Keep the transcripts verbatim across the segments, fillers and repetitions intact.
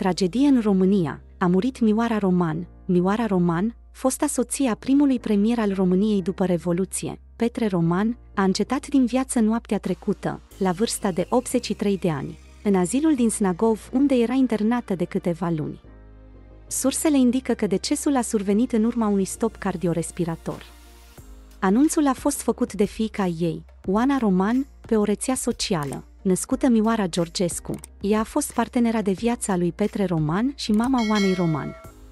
Tragedie în România. A murit Mioara Roman. Mioara Roman, fosta soție a primului premier al României după Revoluție, Petre Roman, a încetat din viață noaptea trecută, la vârsta de optzeci și trei de ani, în azilul din Snagov, unde era internată de câteva luni. Sursele indică că decesul a survenit în urma unui stop cardiorespirator. Anunțul a fost făcut de fiica ei, Oana Roman, pe o rețea socială. Născută Mioara Georgescu, ea a fost partenera de viață a lui Petre Roman și mama Oanei Roman.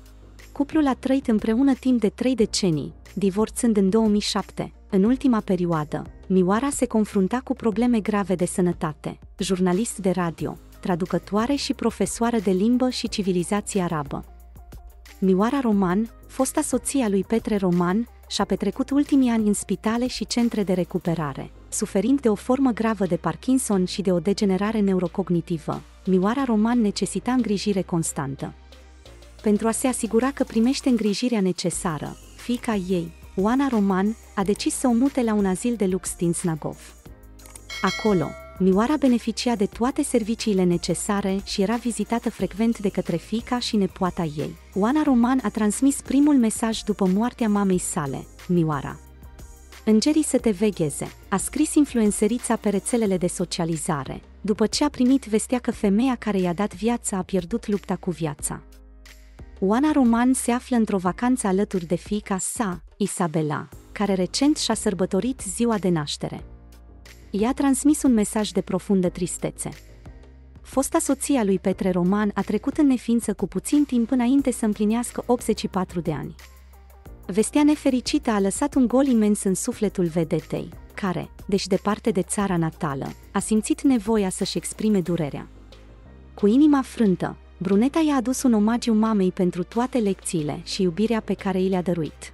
Cuplul a trăit împreună timp de trei decenii, divorțând în două mii șapte. În ultima perioadă, Mioara se confrunta cu probleme grave de sănătate, jurnalist de radio, traducătoare și profesoară de limbă și civilizație arabă. Mioara Roman, fosta soție a lui Petre Roman, și-a petrecut ultimii ani în spitale și centre de recuperare, suferind de o formă gravă de Parkinson și de o degenerare neurocognitivă. Mioara Roman necesita îngrijire constantă. Pentru a se asigura că primește îngrijirea necesară, fiica ei, Oana Roman, a decis să o mute la un azil de lux din Snagov. Acolo, Mioara beneficia de toate serviciile necesare și era vizitată frecvent de către fiica și nepoata ei. Oana Roman a transmis primul mesaj după moartea mamei sale, Mioara. Îngerii să te vegheze, a scris influencerița pe rețelele de socializare, după ce a primit vestea că femeia care i-a dat viața a pierdut lupta cu viața. Oana Roman se află într-o vacanță alături de fiica sa, Isabela, care recent și-a sărbătorit ziua de naștere. Ea a transmis un mesaj de profundă tristețe. Fosta soție a lui Petre Roman a trecut în neființă cu puțin timp înainte să împlinească optzeci și patru de ani. Vestea nefericită a lăsat un gol imens în sufletul vedetei, care, deși departe de țara natală, a simțit nevoia să-și exprime durerea. Cu inima frântă, bruneta i-a adus un omagiu mamei pentru toate lecțiile și iubirea pe care i le-a dăruit.